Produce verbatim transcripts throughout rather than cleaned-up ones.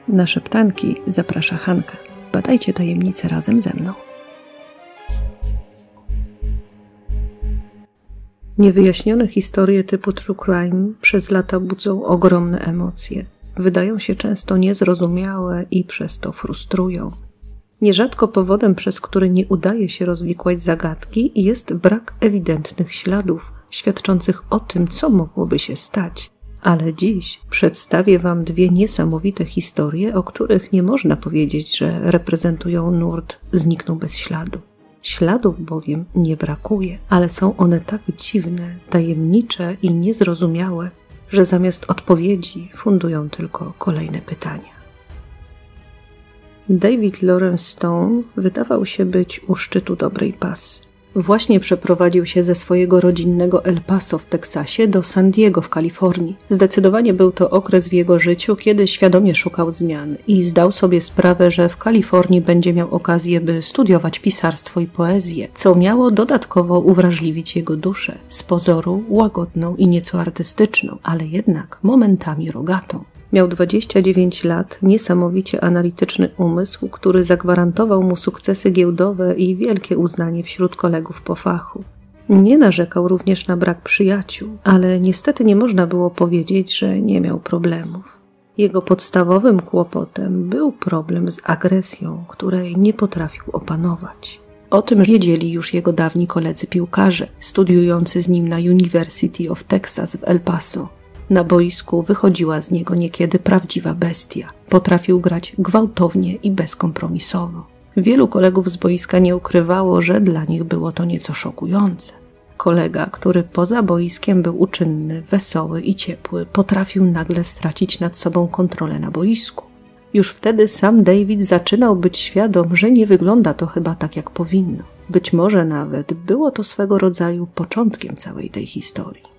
Na szeptanki zaprasza Hanka. Badajcie tajemnice razem ze mną. Niewyjaśnione historie typu true crime przez lata budzą ogromne emocje. Wydają się często niezrozumiałe i przez to frustrują. Nierzadko powodem, przez który nie udaje się rozwikłać zagadki, jest brak ewidentnych śladów, świadczących o tym, co mogłoby się stać. Ale dziś przedstawię Wam dwie niesamowite historie, o których nie można powiedzieć, że reprezentują nurt zniknął bez śladu. Śladów bowiem nie brakuje, ale są one tak dziwne, tajemnicze i niezrozumiałe, że zamiast odpowiedzi fundują tylko kolejne pytania. David Lawrence Stone wydawał się być u szczytu dobrej pasy. Właśnie przeprowadził się ze swojego rodzinnego El Paso w Teksasie do San Diego w Kalifornii. Zdecydowanie był to okres w jego życiu, kiedy świadomie szukał zmian i zdał sobie sprawę, że w Kalifornii będzie miał okazję, by studiować pisarstwo i poezję, co miało dodatkowo uwrażliwić jego duszę, z pozoru łagodną i nieco artystyczną, ale jednak momentami rogatą. Miał dwadzieścia dziewięć lat, niesamowicie analityczny umysł, który zagwarantował mu sukcesy giełdowe i wielkie uznanie wśród kolegów po fachu. Nie narzekał również na brak przyjaciół, ale niestety nie można było powiedzieć, że nie miał problemów. Jego podstawowym kłopotem był problem z agresją, której nie potrafił opanować. O tym wiedzieli już jego dawni koledzy piłkarze, studiujący z nim na University of Texas w El Paso. Na boisku wychodziła z niego niekiedy prawdziwa bestia. Potrafił grać gwałtownie i bezkompromisowo. Wielu kolegów z boiska nie ukrywało, że dla nich było to nieco szokujące. Kolega, który poza boiskiem był uczynny, wesoły i ciepły, potrafił nagle stracić nad sobą kontrolę na boisku. Już wtedy sam David zaczynał być świadom, że nie wygląda to chyba tak, jak powinno. Być może nawet było to swego rodzaju początkiem całej tej historii.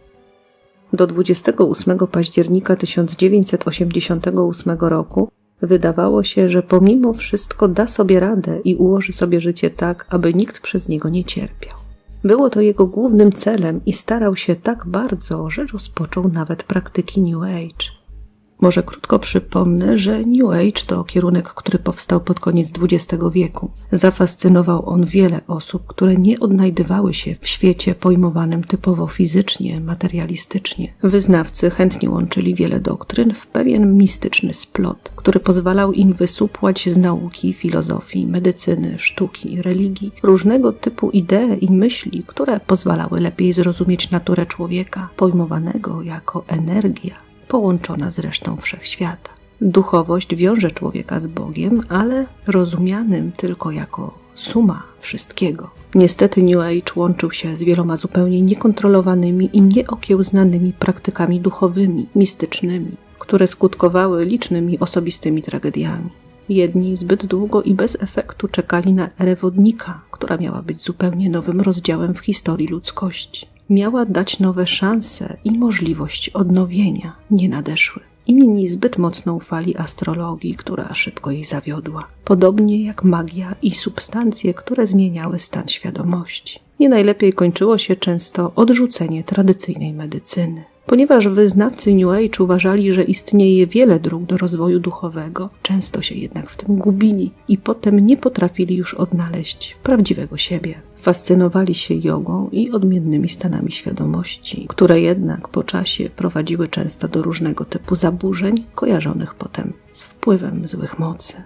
Do dwudziestego ósmego października tysiąc dziewięćset osiemdziesiątego ósmego roku wydawało się, że pomimo wszystko da sobie radę i ułoży sobie życie tak, aby nikt przez niego nie cierpiał. Było to jego głównym celem i starał się tak bardzo, że rozpoczął nawet praktyki New Age. Może krótko przypomnę, że New Age to kierunek, który powstał pod koniec dwudziestego wieku. Zafascynował on wiele osób, które nie odnajdywały się w świecie pojmowanym typowo fizycznie, materialistycznie. Wyznawcy chętnie łączyli wiele doktryn w pewien mistyczny splot, który pozwalał im wysupłać z nauki, filozofii, medycyny, sztuki, religii różnego typu idee i myśli, które pozwalały lepiej zrozumieć naturę człowieka, pojmowanego jako energia połączona z resztą wszechświata. Duchowość wiąże człowieka z Bogiem, ale rozumianym tylko jako suma wszystkiego. Niestety New Age łączył się z wieloma zupełnie niekontrolowanymi i nieokiełznanymi praktykami duchowymi, mistycznymi, które skutkowały licznymi osobistymi tragediami. Jedni zbyt długo i bez efektu czekali na erę wodnika, która miała być zupełnie nowym rozdziałem w historii ludzkości. Miała dać nowe szanse i możliwość odnowienia. Nie nadeszły. Inni zbyt mocno ufali astrologii, która szybko ich zawiodła. Podobnie jak magia i substancje, które zmieniały stan świadomości. Nie najlepiej kończyło się często odrzucenie tradycyjnej medycyny. Ponieważ wyznawcy New Age uważali, że istnieje wiele dróg do rozwoju duchowego, często się jednak w tym gubili i potem nie potrafili już odnaleźć prawdziwego siebie. Fascynowali się jogą i odmiennymi stanami świadomości, które jednak po czasie prowadziły często do różnego typu zaburzeń, kojarzonych potem z wpływem złych mocy.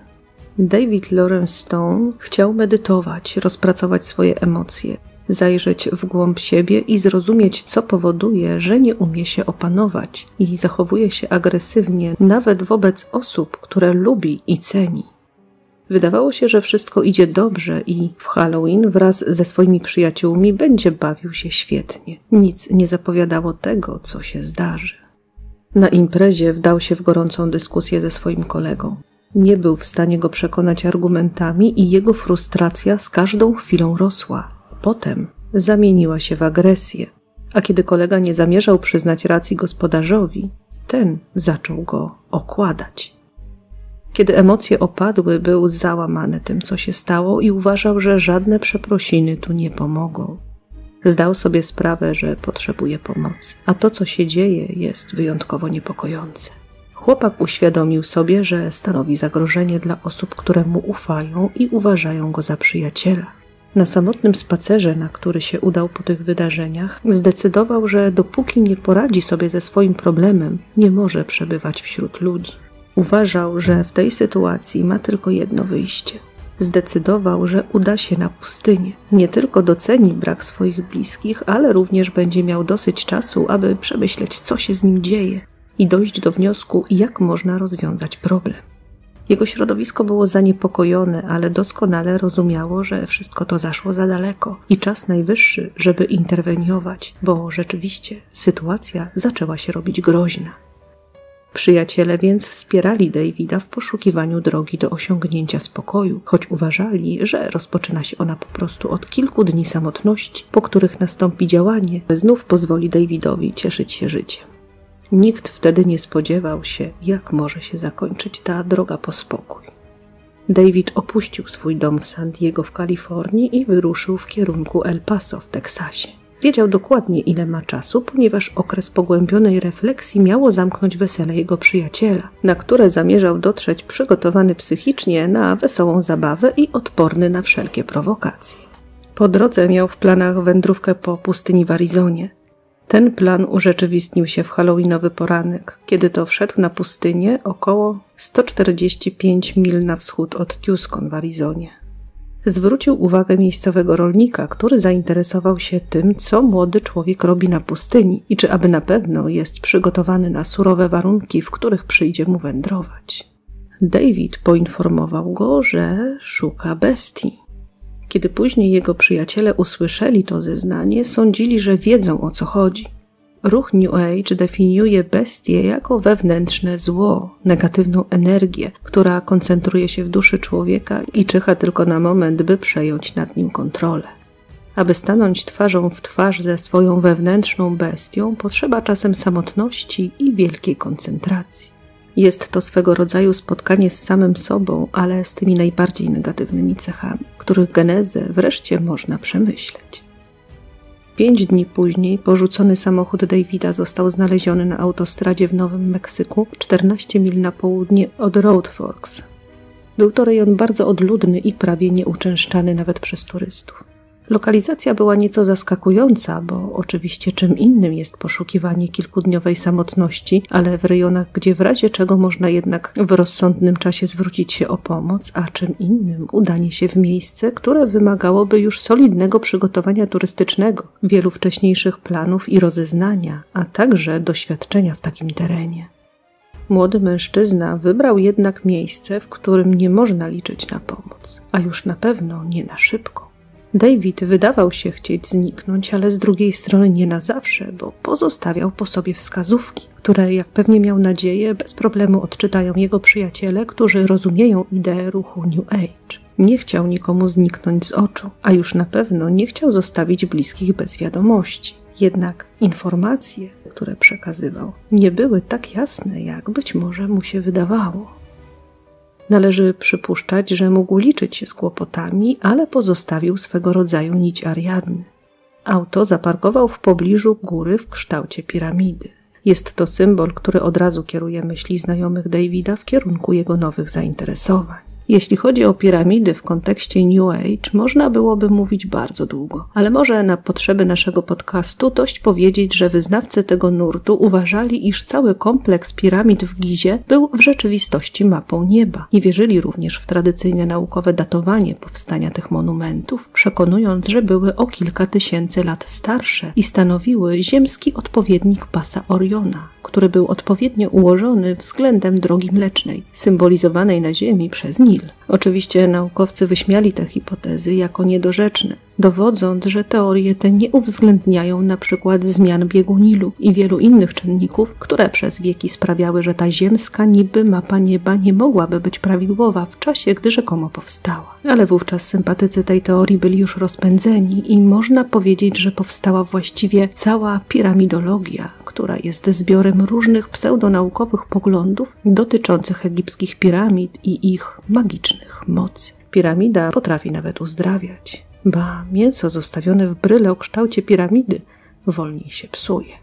David Lawrence Stone chciał medytować, rozpracować swoje emocje, zajrzeć w głąb siebie i zrozumieć, co powoduje, że nie umie się opanować i zachowuje się agresywnie nawet wobec osób, które lubi i ceni. Wydawało się, że wszystko idzie dobrze i w Halloween wraz ze swoimi przyjaciółmi będzie bawił się świetnie. Nic nie zapowiadało tego, co się zdarzy. Na imprezie wdał się w gorącą dyskusję ze swoim kolegą. Nie był w stanie go przekonać argumentami i jego frustracja z każdą chwilą rosła. Potem zamieniła się w agresję, a kiedy kolega nie zamierzał przyznać racji gospodarzowi, ten zaczął go okładać. Kiedy emocje opadły, był załamany tym, co się stało i uważał, że żadne przeprosiny tu nie pomogą. Zdał sobie sprawę, że potrzebuje pomocy, a to, co się dzieje, jest wyjątkowo niepokojące. Chłopak uświadomił sobie, że stanowi zagrożenie dla osób, które mu ufają i uważają go za przyjaciela. Na samotnym spacerze, na który się udał po tych wydarzeniach, zdecydował, że dopóki nie poradzi sobie ze swoim problemem, nie może przebywać wśród ludzi. Uważał, że w tej sytuacji ma tylko jedno wyjście. Zdecydował, że uda się na pustynię. Nie tylko doceni brak swoich bliskich, ale również będzie miał dosyć czasu, aby przemyśleć, co się z nim dzieje i dojść do wniosku, jak można rozwiązać problem. Jego środowisko było zaniepokojone, ale doskonale rozumiało, że wszystko to zaszło za daleko i czas najwyższy, żeby interweniować, bo rzeczywiście sytuacja zaczęła się robić groźna. Przyjaciele więc wspierali Davida w poszukiwaniu drogi do osiągnięcia spokoju, choć uważali, że rozpoczyna się ona po prostu od kilku dni samotności, po których nastąpi działanie, które znów pozwoli Davidowi cieszyć się życiem. Nikt wtedy nie spodziewał się, jak może się zakończyć ta droga po spokój. David opuścił swój dom w San Diego w Kalifornii i wyruszył w kierunku El Paso w Teksasie. Wiedział dokładnie, ile ma czasu, ponieważ okres pogłębionej refleksji miało zamknąć wesele jego przyjaciela, na które zamierzał dotrzeć przygotowany psychicznie na wesołą zabawę i odporny na wszelkie prowokacje. Po drodze miał w planach wędrówkę po pustyni w Arizonie. Ten plan urzeczywistnił się w halloweenowy poranek, kiedy to wszedł na pustynię około sto czterdzieści pięć mil na wschód od Tucson w Arizonie. Zwrócił uwagę miejscowego rolnika, który zainteresował się tym, co młody człowiek robi na pustyni i czy aby na pewno jest przygotowany na surowe warunki, w których przyjdzie mu wędrować. David poinformował go, że szuka bestii. Kiedy później jego przyjaciele usłyszeli to zeznanie, sądzili, że wiedzą, o co chodzi. Ruch New Age definiuje bestię jako wewnętrzne zło, negatywną energię, która koncentruje się w duszy człowieka i czyha tylko na moment, by przejąć nad nim kontrolę. Aby stanąć twarzą w twarz ze swoją wewnętrzną bestią, potrzeba czasem samotności i wielkiej koncentracji. Jest to swego rodzaju spotkanie z samym sobą, ale z tymi najbardziej negatywnymi cechami, których genezę wreszcie można przemyśleć. Pięć dni później porzucony samochód Davida został znaleziony na autostradzie w Nowym Meksyku, czternaście mil na południe od Road Forks. Był to rejon bardzo odludny i prawie nieuczęszczany nawet przez turystów. Lokalizacja była nieco zaskakująca, bo oczywiście czym innym jest poszukiwanie kilkudniowej samotności, ale w rejonach, gdzie w razie czego można jednak w rozsądnym czasie zwrócić się o pomoc, a czym innym udanie się w miejsce, które wymagałoby już solidnego przygotowania turystycznego, wielu wcześniejszych planów i rozeznania, a także doświadczenia w takim terenie. Młody mężczyzna wybrał jednak miejsce, w którym nie można liczyć na pomoc, a już na pewno nie na szybko. David wydawał się chcieć zniknąć, ale z drugiej strony nie na zawsze, bo pozostawiał po sobie wskazówki, które, jak pewnie miał nadzieję, bez problemu odczytają jego przyjaciele, którzy rozumieją ideę ruchu New Age. Nie chciał nikomu zniknąć z oczu, a już na pewno nie chciał zostawić bliskich bez wiadomości. Jednak informacje, które przekazywał, nie były tak jasne, jak być może mu się wydawało. Należy przypuszczać, że mógł liczyć się z kłopotami, ale pozostawił swego rodzaju nić Ariadny. Auto zaparkował w pobliżu góry w kształcie piramidy. Jest to symbol, który od razu kieruje myśli znajomych Davida w kierunku jego nowych zainteresowań. Jeśli chodzi o piramidy w kontekście New Age, można byłoby mówić bardzo długo, ale może na potrzeby naszego podcastu dość powiedzieć, że wyznawcy tego nurtu uważali, iż cały kompleks piramid w Gizie był w rzeczywistości mapą nieba i wierzyli również w tradycyjne naukowe datowanie powstania tych monumentów, przekonując, że były o kilka tysięcy lat starsze i stanowiły ziemski odpowiednik pasa Oriona, który był odpowiednio ułożony względem Drogi Mlecznej, symbolizowanej na Ziemi przez Nil. Oczywiście naukowcy wyśmiali te hipotezy jako niedorzeczne, dowodząc, że teorie te nie uwzględniają na przykład zmian biegu Nilu i wielu innych czynników, które przez wieki sprawiały, że ta ziemska niby mapa nieba nie mogłaby być prawidłowa w czasie, gdy rzekomo powstała. Ale wówczas sympatycy tej teorii byli już rozpędzeni i można powiedzieć, że powstała właściwie cała piramidologia, która jest zbiorem różnych pseudonaukowych poglądów dotyczących egipskich piramid i ich magicznych mocy. Piramida potrafi nawet uzdrawiać, ba, mięso zostawione w bryle o kształcie piramidy wolniej się psuje.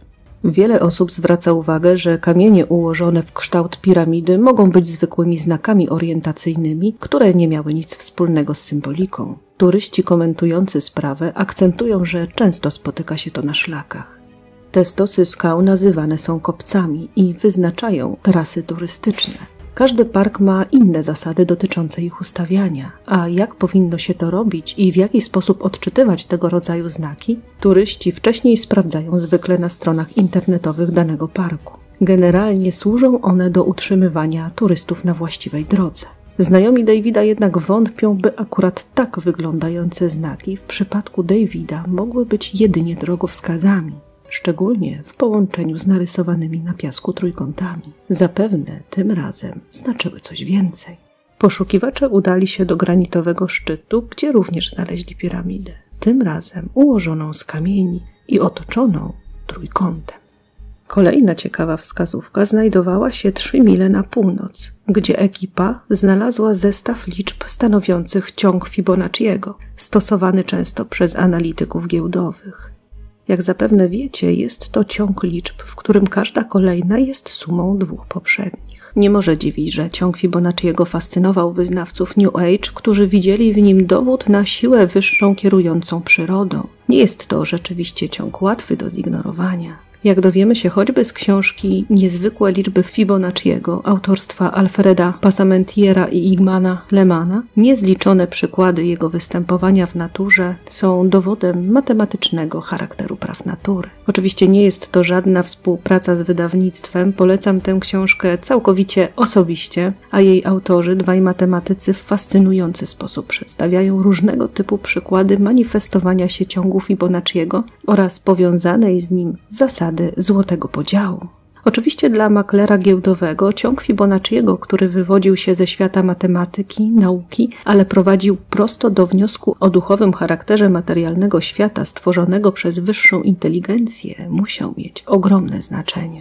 Wiele osób zwraca uwagę, że kamienie ułożone w kształt piramidy mogą być zwykłymi znakami orientacyjnymi, które nie miały nic wspólnego z symboliką. Turyści komentujący sprawę akcentują, że często spotyka się to na szlakach. Te stosy skał nazywane są kopcami i wyznaczają trasy turystyczne. Każdy park ma inne zasady dotyczące ich ustawiania, a jak powinno się to robić i w jaki sposób odczytywać tego rodzaju znaki, turyści wcześniej sprawdzają zwykle na stronach internetowych danego parku. Generalnie służą one do utrzymywania turystów na właściwej drodze. Znajomi Davida jednak wątpią, by akurat tak wyglądające znaki w przypadku Davida mogły być jedynie drogowskazami, szczególnie w połączeniu z narysowanymi na piasku trójkątami. Zapewne tym razem znaczyły coś więcej. Poszukiwacze udali się do granitowego szczytu, gdzie również znaleźli piramidę, tym razem ułożoną z kamieni i otoczoną trójkątem. Kolejna ciekawa wskazówka znajdowała się trzy mile na północ, gdzie ekipa znalazła zestaw liczb stanowiących ciąg Fibonacciego, stosowany często przez analityków giełdowych. Jak zapewne wiecie, jest to ciąg liczb, w którym każda kolejna jest sumą dwóch poprzednich. Nie może dziwić, że ciąg Fibonacciego fascynował wyznawców New Age, którzy widzieli w nim dowód na siłę wyższą kierującą przyrodą. Nie jest to rzeczywiście ciąg łatwy do zignorowania. Jak dowiemy się choćby z książki Niezwykłe liczby Fibonacciego autorstwa Alfreda Passamentiera i Igmana Lemana, niezliczone przykłady jego występowania w naturze są dowodem matematycznego charakteru praw natury. Oczywiście nie jest to żadna współpraca z wydawnictwem, polecam tę książkę całkowicie osobiście, a jej autorzy, dwaj matematycy, w fascynujący sposób przedstawiają różnego typu przykłady manifestowania się ciągu Fibonacciego oraz powiązanej z nim zasady złotego podziału. Oczywiście dla maklera giełdowego ciąg Fibonacciego, który wywodził się ze świata matematyki, nauki, ale prowadził prosto do wniosku o duchowym charakterze materialnego świata stworzonego przez wyższą inteligencję, musiał mieć ogromne znaczenie.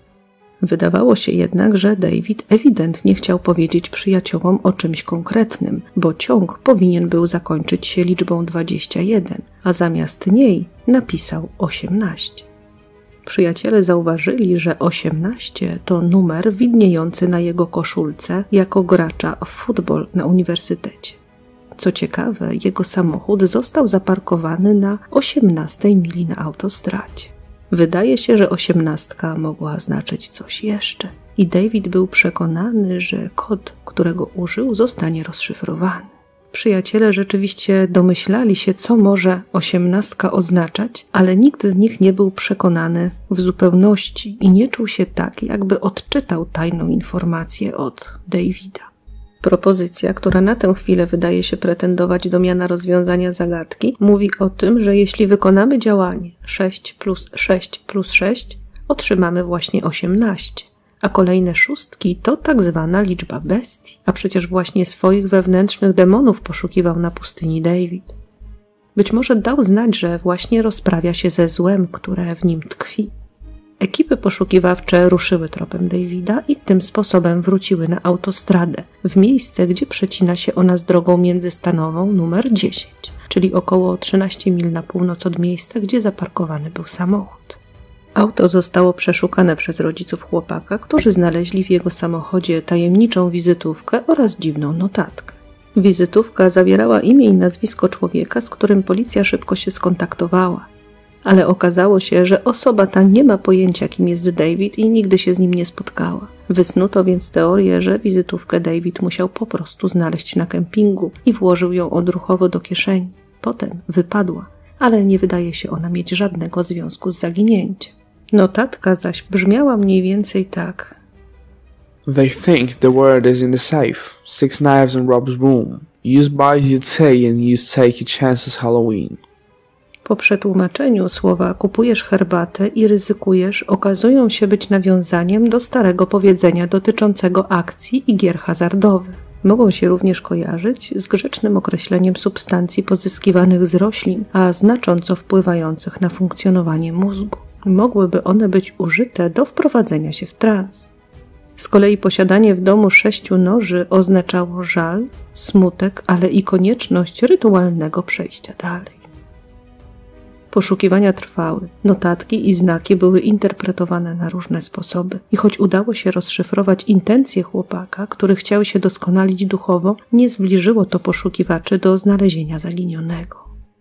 Wydawało się jednak, że David ewidentnie chciał powiedzieć przyjaciołom o czymś konkretnym, bo ciąg powinien był zakończyć się liczbą dwadzieścia jeden, a zamiast niej napisał osiemnaście. Przyjaciele zauważyli, że osiemnaście to numer widniejący na jego koszulce jako gracza w futbol na uniwersytecie. Co ciekawe, jego samochód został zaparkowany na osiemnastej mili na autostradzie. Wydaje się, że osiemnastka mogła znaczyć coś jeszcze i David był przekonany, że kod, którego użył, zostanie rozszyfrowany. Przyjaciele rzeczywiście domyślali się, co może osiemnastka oznaczać, ale nikt z nich nie był przekonany w zupełności i nie czuł się tak, jakby odczytał tajną informację od Davida. Propozycja, która na tę chwilę wydaje się pretendować do miana rozwiązania zagadki, mówi o tym, że jeśli wykonamy działanie sześć plus sześć plus sześć, otrzymamy właśnie osiemnaście. A kolejne szóstki to tak zwana liczba bestii, a przecież właśnie swoich wewnętrznych demonów poszukiwał na pustyni David. Być może dał znać, że właśnie rozprawia się ze złem, które w nim tkwi. Ekipy poszukiwawcze ruszyły tropem Davida i tym sposobem wróciły na autostradę, w miejsce, gdzie przecina się ona z drogą międzystanową numer dziesięć, czyli około trzynaście mil na północ od miejsca, gdzie zaparkowany był samochód. Auto zostało przeszukane przez rodziców chłopaka, którzy znaleźli w jego samochodzie tajemniczą wizytówkę oraz dziwną notatkę. Wizytówka zawierała imię i nazwisko człowieka, z którym policja szybko się skontaktowała. Ale okazało się, że osoba ta nie ma pojęcia, kim jest David i nigdy się z nim nie spotkała. Wysnuto więc teorię, że wizytówkę David musiał po prostu znaleźć na kempingu i włożył ją odruchowo do kieszeni. Potem wypadła, ale nie wydaje się ona mieć żadnego związku z zaginięciem. Notatka zaś brzmiała mniej więcej tak. They think the word is in the safe. Six knives in Rob's room. Use buys you say and use take your chances Halloween. Po przetłumaczeniu słowa kupujesz herbatę i ryzykujesz okazują się być nawiązaniem do starego powiedzenia dotyczącego akcji i gier hazardowych. Mogą się również kojarzyć z grzecznym określeniem substancji pozyskiwanych z roślin, a znacząco wpływających na funkcjonowanie mózgu. Mogłyby one być użyte do wprowadzenia się w trans. Z kolei posiadanie w domu sześciu noży oznaczało żal, smutek, ale i konieczność rytualnego przejścia dalej. Poszukiwania trwały, notatki i znaki były interpretowane na różne sposoby i choć udało się rozszyfrować intencje chłopaka, który chciał się doskonalić duchowo, nie zbliżyło to poszukiwaczy do znalezienia zaginionego.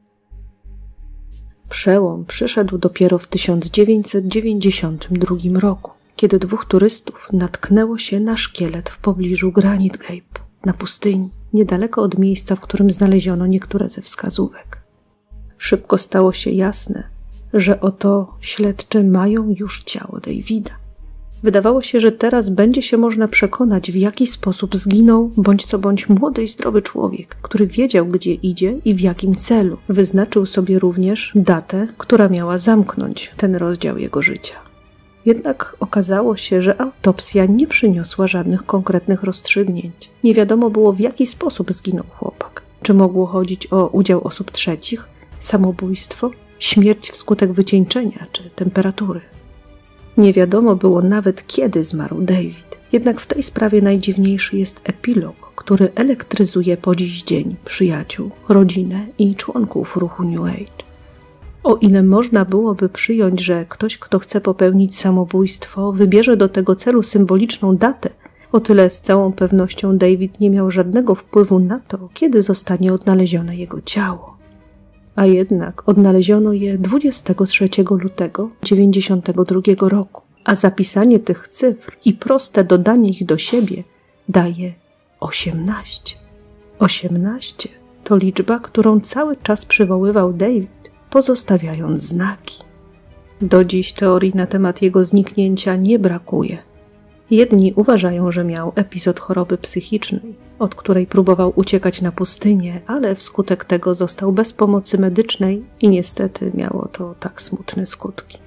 Przełom przyszedł dopiero w tysiąc dziewięćset dziewięćdziesiątym drugim roku, kiedy dwóch turystów natknęło się na szkielet w pobliżu Granite Cape, na pustyni, niedaleko od miejsca, w którym znaleziono niektóre ze wskazówek. Szybko stało się jasne, że oto śledczy mają już ciało Davida. Wydawało się, że teraz będzie się można przekonać, w jaki sposób zginął bądź co bądź młody i zdrowy człowiek, który wiedział, gdzie idzie i w jakim celu. Wyznaczył sobie również datę, która miała zamknąć ten rozdział jego życia. Jednak okazało się, że autopsja nie przyniosła żadnych konkretnych rozstrzygnięć. Nie wiadomo było, w jaki sposób zginął chłopak. Czy mogło chodzić o udział osób trzecich, samobójstwo, śmierć wskutek wycieńczenia czy temperatury. Nie wiadomo było nawet, kiedy zmarł David. Jednak w tej sprawie najdziwniejszy jest epilog, który elektryzuje po dziś dzień przyjaciół, rodzinę i członków ruchu New Age. O ile można byłoby przyjąć, że ktoś, kto chce popełnić samobójstwo, wybierze do tego celu symboliczną datę, o tyle z całą pewnością David nie miał żadnego wpływu na to, kiedy zostanie odnalezione jego ciało. A jednak odnaleziono je dwudziestego trzeciego lutego dziewięćdziesiątego drugiego roku, a zapisanie tych cyfr i proste dodanie ich do siebie daje osiemnaście. osiemnaście to liczba, którą cały czas przywoływał David, pozostawiając znaki. Do dziś teorii na temat jego zniknięcia nie brakuje. Jedni uważają, że miał epizod choroby psychicznej, od której próbował uciekać na pustynię, ale wskutek tego został bez pomocy medycznej i niestety miało to tak smutne skutki.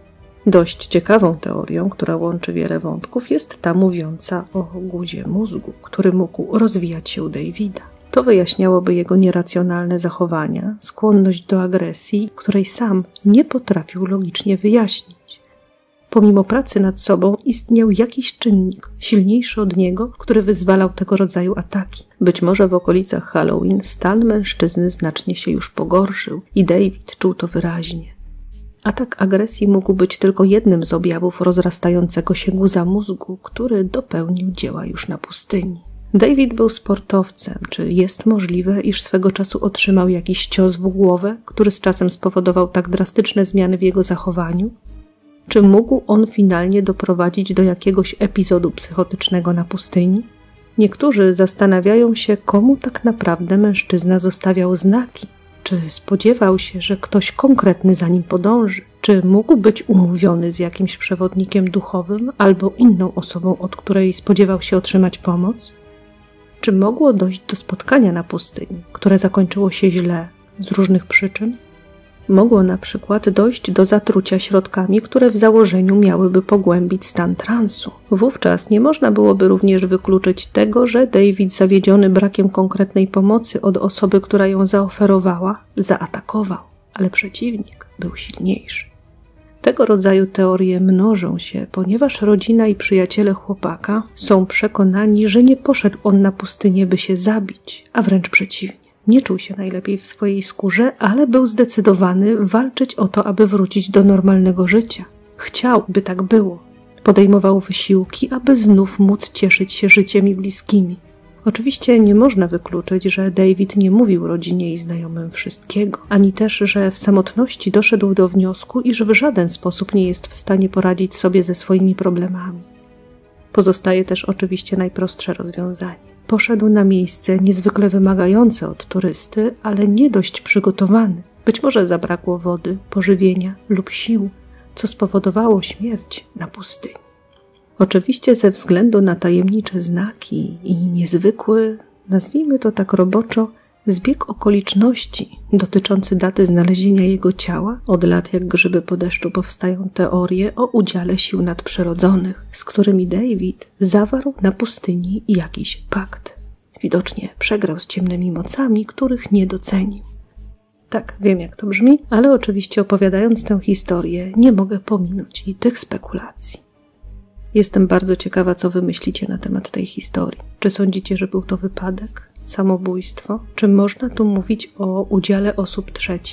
Dość ciekawą teorią, która łączy wiele wątków, jest ta mówiąca o guzie mózgu, który mógł rozwijać się u Davida. To wyjaśniałoby jego nieracjonalne zachowania, skłonność do agresji, której sam nie potrafił logicznie wyjaśnić. Pomimo pracy nad sobą istniał jakiś czynnik silniejszy od niego, który wyzwalał tego rodzaju ataki. Być może w okolicach Halloween stan mężczyzny znacznie się już pogorszył i David czuł to wyraźnie. Atak agresji mógł być tylko jednym z objawów rozrastającego się guza mózgu, który dopełnił dzieła już na pustyni. David był sportowcem. Czy jest możliwe, iż swego czasu otrzymał jakiś cios w głowę, który z czasem spowodował tak drastyczne zmiany w jego zachowaniu? Czy mógł on finalnie doprowadzić do jakiegoś epizodu psychotycznego na pustyni? Niektórzy zastanawiają się, komu tak naprawdę mężczyzna zostawiał znaki. Czy spodziewał się, że ktoś konkretny za nim podąży? Czy mógł być umówiony z jakimś przewodnikiem duchowym albo inną osobą, od której spodziewał się otrzymać pomoc? Czy mogło dojść do spotkania na pustyni, które zakończyło się źle z różnych przyczyn? Mogło na przykład dojść do zatrucia środkami, które w założeniu miałyby pogłębić stan transu. Wówczas nie można byłoby również wykluczyć tego, że David, zawiedziony brakiem konkretnej pomocy od osoby, która ją zaoferowała, zaatakował, ale przeciwnik był silniejszy. Tego rodzaju teorie mnożą się, ponieważ rodzina i przyjaciele chłopaka są przekonani, że nie poszedł on na pustynię, by się zabić, a wręcz przeciwnie. Nie czuł się najlepiej w swojej skórze, ale był zdecydowany walczyć o to, aby wrócić do normalnego życia. Chciał, by tak było. Podejmował wysiłki, aby znów móc cieszyć się życiem i bliskimi. Oczywiście nie można wykluczyć, że David nie mówił rodzinie i znajomym wszystkiego, ani też, że w samotności doszedł do wniosku, iż w żaden sposób nie jest w stanie poradzić sobie ze swoimi problemami. Pozostaje też oczywiście najprostsze rozwiązanie. Poszedł na miejsce niezwykle wymagające od turysty, ale nie dość przygotowany. Być może zabrakło wody, pożywienia lub sił, co spowodowało śmierć na pustyni. Oczywiście ze względu na tajemnicze znaki i niezwykły, nazwijmy to tak roboczo, zbieg okoliczności dotyczący daty znalezienia jego ciała, od lat jak grzyby po deszczu powstają teorie o udziale sił nadprzyrodzonych, z którymi David zawarł na pustyni jakiś pakt. Widocznie przegrał z ciemnymi mocami, których nie docenił. Tak, wiem jak to brzmi, ale oczywiście opowiadając tę historię nie mogę pominąć i tych spekulacji. Jestem bardzo ciekawa, co wy myślicie na temat tej historii. Czy sądzicie, że był to wypadek? Samobójstwo? Czy można tu mówić o udziale osób trzecich?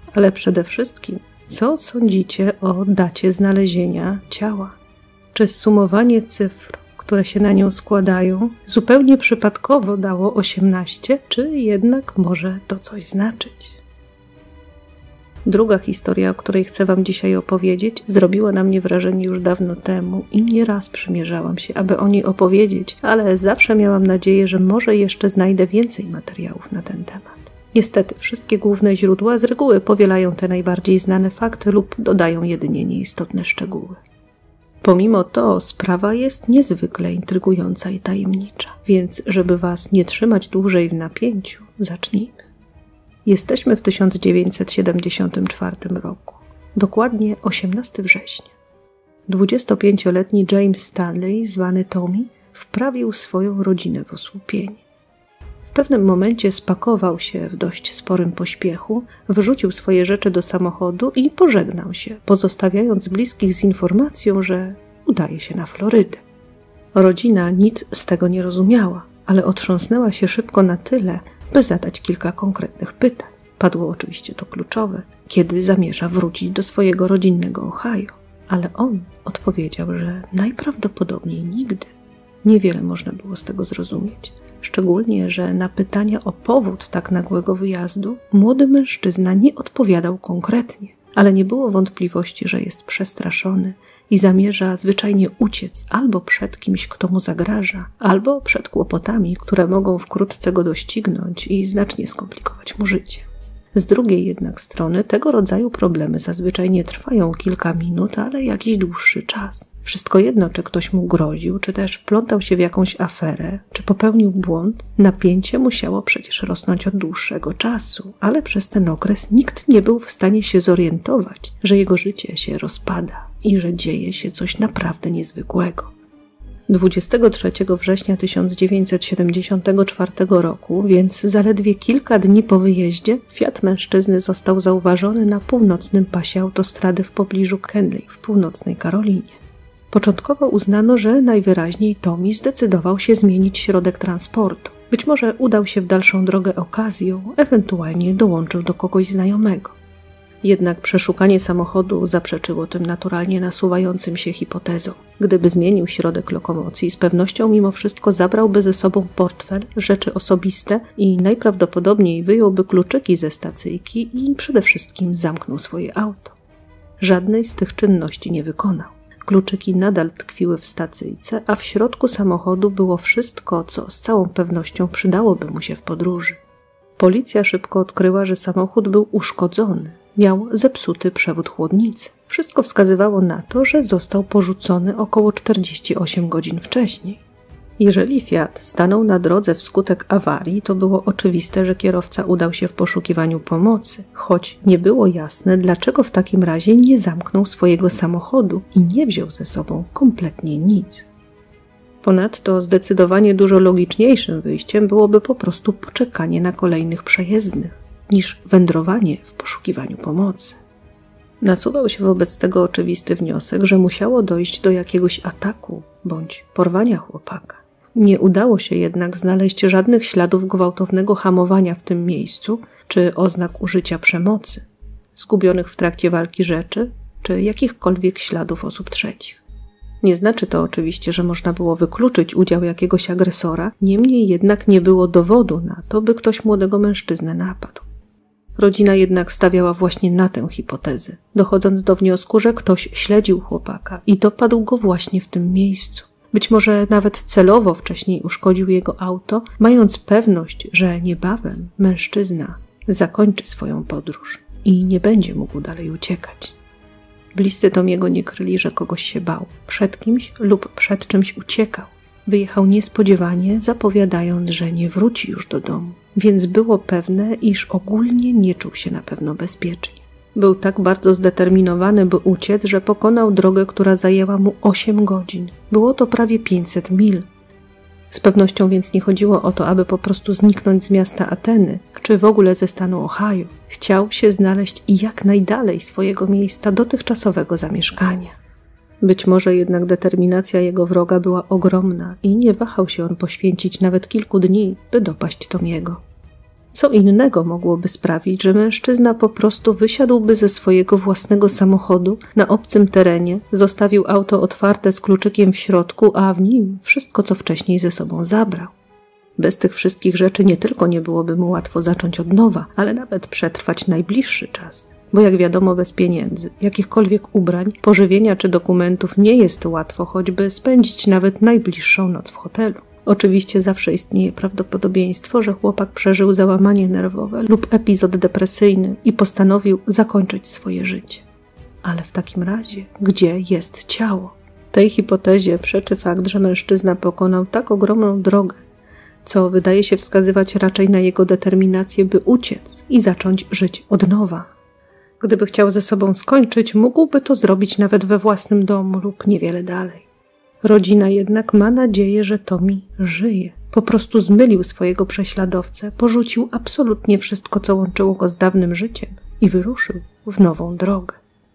Ale przede wszystkim, co sądzicie o dacie znalezienia ciała? Czy zsumowanie cyfr, które się na nią składają, zupełnie przypadkowo dało osiemnaście, czy jednak może to coś znaczyć? Druga historia, o której chcę wam dzisiaj opowiedzieć, zrobiła na mnie wrażenie już dawno temu i nieraz przymierzałam się, aby o niej opowiedzieć, ale zawsze miałam nadzieję, że może jeszcze znajdę więcej materiałów na ten temat. Niestety, wszystkie główne źródła z reguły powielają te najbardziej znane fakty lub dodają jedynie nieistotne szczegóły. Pomimo to sprawa jest niezwykle intrygująca i tajemnicza, więc żeby was nie trzymać dłużej w napięciu, zacznijmy. Jesteśmy w tysiąc dziewięćset siedemdziesiątym czwartym roku, dokładnie osiemnastego września. dwudziestopięcioletni James Stanley, zwany Tommy, wprawił swoją rodzinę w osłupienie. W pewnym momencie spakował się w dość sporym pośpiechu, wrzucił swoje rzeczy do samochodu i pożegnał się, pozostawiając bliskich z informacją, że udaje się na Florydę. Rodzina nic z tego nie rozumiała, ale otrząsnęła się szybko na tyle, by zadać kilka konkretnych pytań. Padło oczywiście to kluczowe, kiedy zamierza wrócić do swojego rodzinnego Ohio, ale on odpowiedział, że najprawdopodobniej nigdy. Niewiele można było z tego zrozumieć. Szczególnie, że na pytania o powód tak nagłego wyjazdu młody mężczyzna nie odpowiadał konkretnie, ale nie było wątpliwości, że jest przestraszony i zamierza zwyczajnie uciec albo przed kimś, kto mu zagraża, albo przed kłopotami, które mogą wkrótce go doścignąć i znacznie skomplikować mu życie. Z drugiej jednak strony tego rodzaju problemy zazwyczaj nie trwają kilka minut, ale jakiś dłuższy czas. Wszystko jedno, czy ktoś mu groził, czy też wplątał się w jakąś aferę, czy popełnił błąd, napięcie musiało przecież rosnąć od dłuższego czasu, ale przez ten okres nikt nie był w stanie się zorientować, że jego życie się rozpada i że dzieje się coś naprawdę niezwykłego. dwudziestego trzeciego września tysiąc dziewięćset siedemdziesiątego czwartego roku, więc zaledwie kilka dni po wyjeździe, Fiat mężczyzny został zauważony na północnym pasie autostrady w pobliżu Kenley w północnej Karolinie. Początkowo uznano, że najwyraźniej Tommy zdecydował się zmienić środek transportu. Być może udał się w dalszą drogę okazją, ewentualnie dołączył do kogoś znajomego. Jednak przeszukanie samochodu zaprzeczyło tym naturalnie nasuwającym się hipotezom. Gdyby zmienił środek lokomocji, z pewnością mimo wszystko zabrałby ze sobą portfel, rzeczy osobiste i najprawdopodobniej wyjąłby kluczyki ze stacyjki i przede wszystkim zamknął swoje auto. Żadnej z tych czynności nie wykonał. Kluczyki nadal tkwiły w stacyjce, a w środku samochodu było wszystko, co z całą pewnością przydałoby mu się w podróży. Policja szybko odkryła, że samochód był uszkodzony. Miał zepsuty przewód chłodnicy. Wszystko wskazywało na to, że został porzucony około czterdzieści osiem godzin wcześniej. Jeżeli Fiat stanął na drodze wskutek awarii, to było oczywiste, że kierowca udał się w poszukiwaniu pomocy, choć nie było jasne, dlaczego w takim razie nie zamknął swojego samochodu i nie wziął ze sobą kompletnie nic. Ponadto zdecydowanie dużo logiczniejszym wyjściem byłoby po prostu poczekanie na kolejnych przejezdnych, niż wędrowanie w poszukiwaniu pomocy. Nasuwał się wobec tego oczywisty wniosek, że musiało dojść do jakiegoś ataku bądź porwania chłopaka. Nie udało się jednak znaleźć żadnych śladów gwałtownego hamowania w tym miejscu, czy oznak użycia przemocy, zgubionych w trakcie walki rzeczy, czy jakichkolwiek śladów osób trzecich. Nie znaczy to oczywiście, że można było wykluczyć udział jakiegoś agresora, niemniej jednak nie było dowodu na to, by ktoś młodego mężczyznę napadł. Rodzina jednak stawiała właśnie na tę hipotezę, dochodząc do wniosku, że ktoś śledził chłopaka i dopadł go właśnie w tym miejscu. Być może nawet celowo wcześniej uszkodził jego auto, mając pewność, że niebawem mężczyzna zakończy swoją podróż i nie będzie mógł dalej uciekać. Bliscy Tomiego nie kryli, że kogoś się bał, przed kimś lub przed czymś uciekał. Wyjechał niespodziewanie, zapowiadając, że nie wróci już do domu, więc było pewne, iż ogólnie nie czuł się na pewno bezpiecznie. Był tak bardzo zdeterminowany, by uciec, że pokonał drogę, która zajęła mu osiem godzin. Było to prawie pięćset mil. Z pewnością więc nie chodziło o to, aby po prostu zniknąć z miasta Ateny, czy w ogóle ze stanu Ohio. Chciał się znaleźć i jak najdalej swojego miejsca dotychczasowego zamieszkania. Być może jednak determinacja jego wroga była ogromna i nie wahał się on poświęcić nawet kilku dni, by dopaść Tomiego. Co innego mogłoby sprawić, że mężczyzna po prostu wysiadłby ze swojego własnego samochodu na obcym terenie, zostawił auto otwarte z kluczykiem w środku, a w nim wszystko, co wcześniej ze sobą zabrał. Bez tych wszystkich rzeczy nie tylko nie byłoby mu łatwo zacząć od nowa, ale nawet przetrwać najbliższy czas. Bo jak wiadomo, bez pieniędzy, jakichkolwiek ubrań, pożywienia czy dokumentów nie jest łatwo choćby spędzić nawet najbliższą noc w hotelu. Oczywiście zawsze istnieje prawdopodobieństwo, że chłopak przeżył załamanie nerwowe lub epizod depresyjny i postanowił zakończyć swoje życie. Ale w takim razie, gdzie jest ciało? Tej hipotezie przeczy fakt, że mężczyzna pokonał tak ogromną drogę, co wydaje się wskazywać raczej na jego determinację, by uciec i zacząć żyć od nowa. Gdyby chciał ze sobą skończyć, mógłby to zrobić nawet we własnym domu lub niewiele dalej. Rodzina jednak ma nadzieję, że Tommy żyje. Po prostu zmylił swojego prześladowcę, porzucił absolutnie wszystko, co łączyło go z dawnym życiem i wyruszył w nową drogę.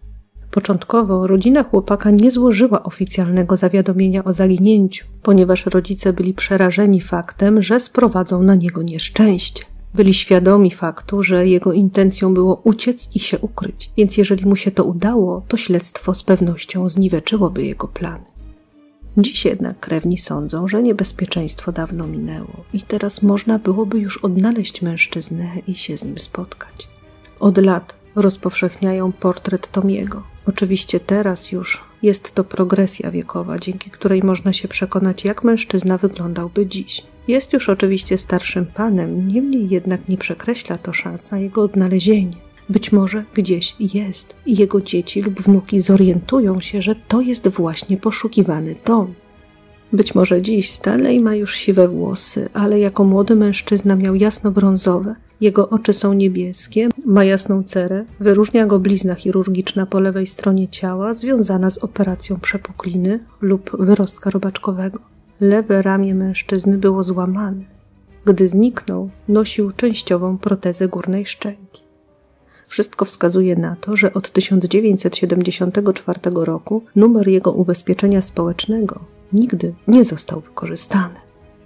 Początkowo rodzina chłopaka nie złożyła oficjalnego zawiadomienia o zaginięciu, ponieważ rodzice byli przerażeni faktem, że sprowadzą na niego nieszczęście. Byli świadomi faktu, że jego intencją było uciec i się ukryć, więc jeżeli mu się to udało, to śledztwo z pewnością zniweczyłoby jego plany. Dziś jednak krewni sądzą, że niebezpieczeństwo dawno minęło i teraz można byłoby już odnaleźć mężczyznę i się z nim spotkać. Od lat rozpowszechniają portret Tommy'ego. Oczywiście teraz już jest to progresja wiekowa, dzięki której można się przekonać, jak mężczyzna wyglądałby dziś. Jest już oczywiście starszym panem, niemniej jednak nie przekreśla to szans na jego odnalezienie. Być może gdzieś jest i jego dzieci lub wnuki zorientują się, że to jest właśnie poszukiwany dom. Być może dziś Stanley ma już siwe włosy, ale jako młody mężczyzna miał jasno-brązowe. Jego oczy są niebieskie, ma jasną cerę, wyróżnia go blizna chirurgiczna po lewej stronie ciała związana z operacją przepukliny lub wyrostka robaczkowego. Lewe ramię mężczyzny było złamane. Gdy zniknął, nosił częściową protezę górnej szczęki. Wszystko wskazuje na to, że od tysiąc dziewięćset siedemdziesiątego czwartego roku numer jego ubezpieczenia społecznego nigdy nie został wykorzystany.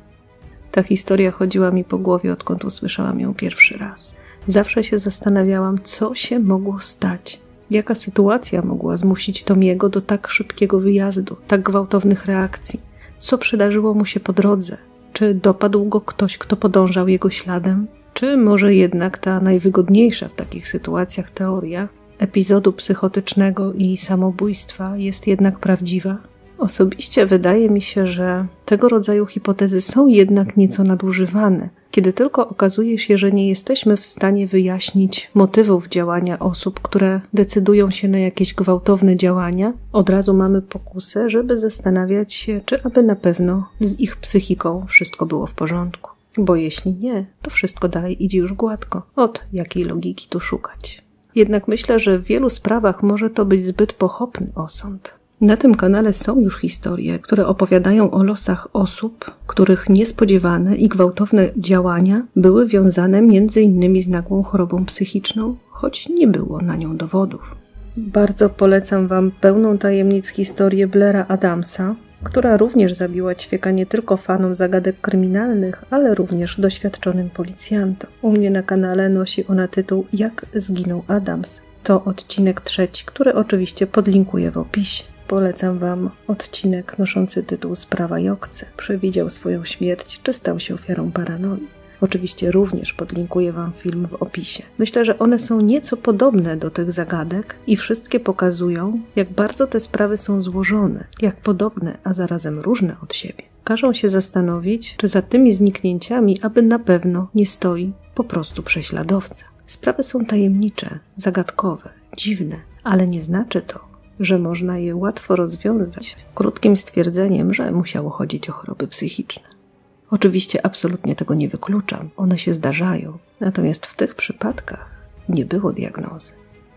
Ta historia chodziła mi po głowie, odkąd usłyszałam ją pierwszy raz. Zawsze się zastanawiałam, co się mogło stać. Jaka sytuacja mogła zmusić Tommy'ego do tak szybkiego wyjazdu, tak gwałtownych reakcji? Co przydarzyło mu się po drodze? Czy dopadł go ktoś, kto podążał jego śladem? Czy może jednak ta najwygodniejsza w takich sytuacjach teoria epizodu psychotycznego i samobójstwa jest jednak prawdziwa? Osobiście wydaje mi się, że tego rodzaju hipotezy są jednak nieco nadużywane, kiedy tylko okazuje się, że nie jesteśmy w stanie wyjaśnić motywów działania osób, które decydują się na jakieś gwałtowne działania. Od razu mamy pokusę, żeby zastanawiać się, czy aby na pewno z ich psychiką wszystko było w porządku. Bo jeśli nie, to wszystko dalej idzie już gładko. Od jakiej logiki tu szukać? Jednak myślę, że w wielu sprawach może to być zbyt pochopny osąd. Na tym kanale są już historie, które opowiadają o losach osób, których niespodziewane i gwałtowne działania były wiązane między innymi z nagłą chorobą psychiczną, choć nie było na nią dowodów. Bardzo polecam Wam pełną tajemnic historię Blaira Adamsa, która również zabiła ćwieka nie tylko fanom zagadek kryminalnych, ale również doświadczonym policjantom. U mnie na kanale nosi ona tytuł Jak zginął Adams. To odcinek trzeci, który oczywiście podlinkuję w opisie. Polecam Wam odcinek noszący tytuł Sprawa Jokce. Przewidział swoją śmierć, czy stał się ofiarą paranoi. Oczywiście również podlinkuję Wam film w opisie. Myślę, że one są nieco podobne do tych zagadek i wszystkie pokazują, jak bardzo te sprawy są złożone, jak podobne, a zarazem różne od siebie. Każą się zastanowić, czy za tymi zniknięciami aby na pewno nie stoi po prostu prześladowca. Sprawy są tajemnicze, zagadkowe, dziwne, ale nie znaczy to, że można je łatwo rozwiązać krótkim stwierdzeniem, że musiało chodzić o choroby psychiczne. Oczywiście absolutnie tego nie wykluczam, one się zdarzają, natomiast w tych przypadkach nie było diagnozy.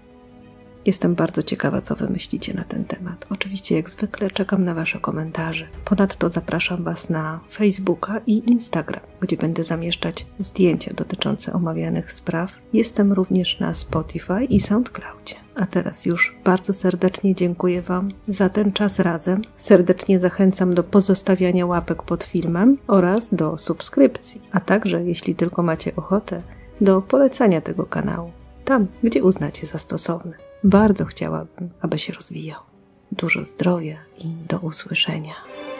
Jestem bardzo ciekawa, co wy myślicie na ten temat. Oczywiście jak zwykle czekam na wasze komentarze. Ponadto zapraszam was na Facebooka i Instagram, gdzie będę zamieszczać zdjęcia dotyczące omawianych spraw. Jestem również na Spotify i SoundCloudzie. A teraz już bardzo serdecznie dziękuję wam za ten czas razem. Serdecznie zachęcam do pozostawiania łapek pod filmem oraz do subskrypcji. A także, jeśli tylko macie ochotę, do polecania tego kanału, tam gdzie uznacie za stosowne. Bardzo chciałabym, aby się rozwijał. Dużo zdrowia i do usłyszenia.